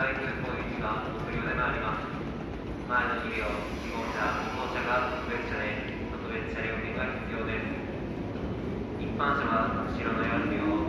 開通行行きが無料でもあります。前の日々を希望者、希望者が特別車で特別車両券が必要です。一般車は後ろの4両